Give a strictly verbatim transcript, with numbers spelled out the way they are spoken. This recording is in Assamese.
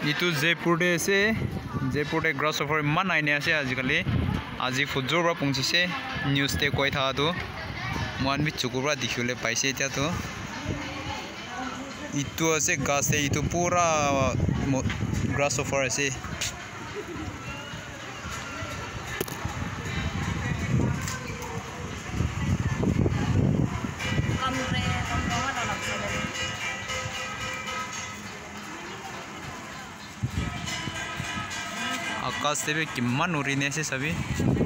ইটো জয়পুৰতে আছে জয়পুৰতে গ্ৰাছ অফাৰ ইমান আইনে আছে আজিকালি আজি ফুজৰ পৰা পঞ্চিছে নিউজতে কৈ থাকাটো মন বি চকুৰ পৰা দেখিবলৈ পাইছে এতিয়াতো ইটো আছে গাছে ইটো পুৰা গ্ৰাছ অফাৰ আছে आकाश से भी किम्मा नूरी ने से सभी